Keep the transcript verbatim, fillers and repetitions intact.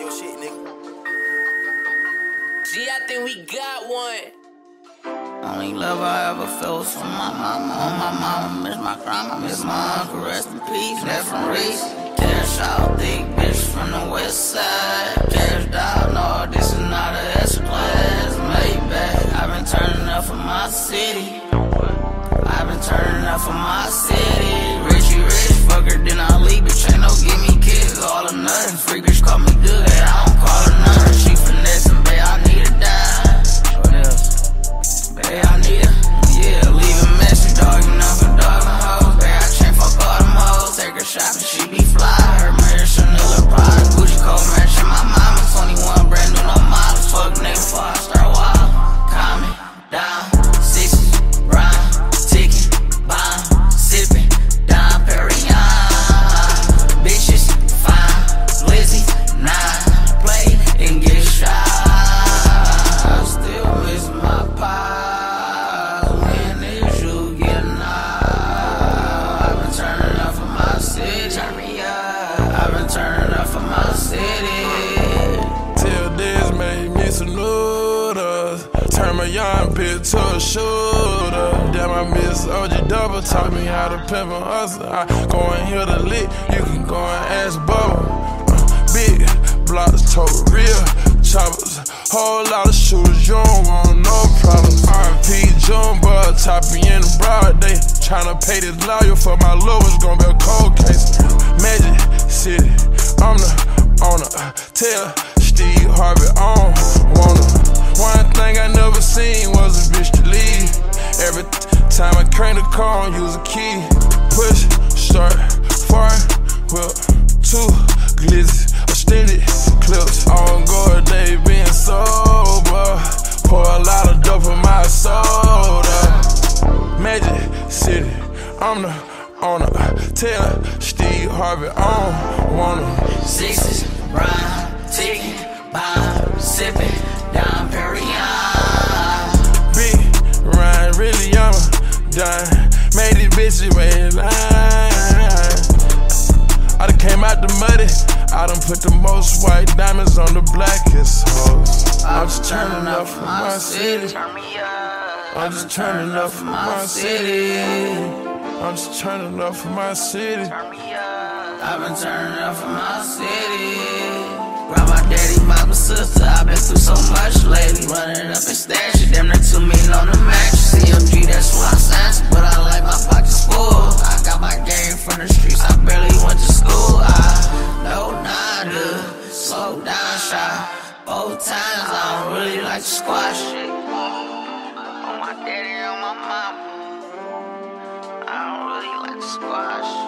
your shit, nigga. Gee, I think we got one. Only love I ever felt was from my mama. On my mama, miss my grandma, miss my uncle, rest in peace. Left from Reese, cash out, thick bitch from the west side. Cash down, no, this is not a S-Class. Maybach, I've been turning up for my city. I've been turning up for my city. Richie rich, fucker, then I leave, bitch, ain't no give me kids. All or nothing, freak bitch call me good, hey, I don't call her nothing. She finessing, babe, I need a dime. What else? Babe, I need a, yeah, leave a message, dog, you know, for dog and hoes. Babe, I can't fuck all them hoes, take her shopping, she be fly. Her mirror, Chanel, or Prada, Gucci coat matching my mama. twenty-one, brand new, no models, fuck nigga, before I start wild. Calm me down, sixes, round, ticking, bomb, sipping, down, Perignon. Bitches, fine, Lizzie, nine, play and get shot. I still miss my pie. When did you get knocked? I've been turning up for my city. Turn me up. I've been turning up for my city. Till this made me some noodles. Turn my young bitch to a shooter. Damn, I miss O G Double. Taught me how to pimp and hustle. I go and hit the lick. You can go and ask Bubba. Uh, big blocks, total real choppers. Whole lot of shooters, you don't want no problems. R P Jumbo, top me in the broad day. Tryna pay this lawyer for my love, it's gonna be a cold case. Magic City, I'm the owner. Tell Steve Harvey I don't want her. One thing I never seen was a bitch to leave. Every time I crank the car, I use a key. Push, start, fire, whip, two glizzy, extended clips. On guard, they been sober. Pour a lot of dope in my soda. Magic City, I'm the owner. Tell Steve Harvey I don't want her. Sixes, round, ticking, bomb, sipping, down Perignon. Big Ryan, really I'm a dime. Made these bitches wait in line. I done came out the muddy. I done put the most white diamonds on the blackest hoes. I'm just turning up for my city. I'm just turning up for my city. I'm just turning up for my city. I've been turning up for my city. Grab my daddy, mama, sister. I've been through so much lately. Running up and stashing, damn near two million on the mattress. C M G, that's who I signed to, but I like my pockets full. I got my game from the streets, I barely went to school. I know nada, slow down, shy. Both times I don't really like to squash shit. On my daddy, on my mama, I don't really like to squash.